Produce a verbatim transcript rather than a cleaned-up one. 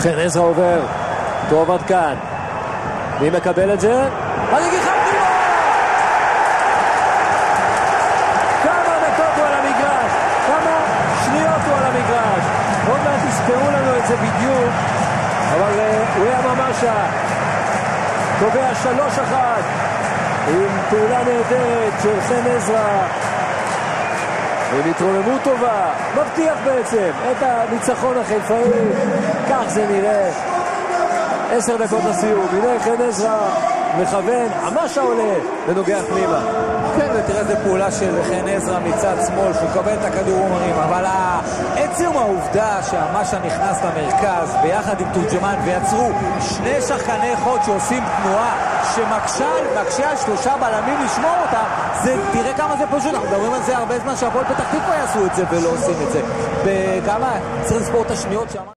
חן עזרא עובר, טוב עד כאן. מי מקבל את זה? הנגיחה פנימה! כמה דקות הוא על המגרש, כמה שניות הוא על המגרש. עוד מעט תספרו לנו את זה בדיוק, אבל וויה ממשה קובע שלוש אחת עם פעולה נהדרת של חן עזרא, עם התרוממות טובה, מבטיח בעצם את הניצחון החיפאי. כך זה נראה. עשר דקות לסיום, הנה חן עזרא מכוון, ממשה עולה ונוגע פנימה. כן, ותראה איזה פעולה של חן עזרא מצד שמאל, שהוא קבל את הכדור ומרים, אבל עצם העובדה שהמשה נכנס למרכז ביחד עם תורג'מן ויצרו שני שחקני חוד שעושים תנועה שמקשה על שלושה בלמים לשמור אותם, זה, תראה כמה זה פשוט. אנחנו מדברים על זה הרבה זמן שהפועל פתח תקווה יעשו את זה ולא עושים את זה. בכמה צריך לספור את השניות שם.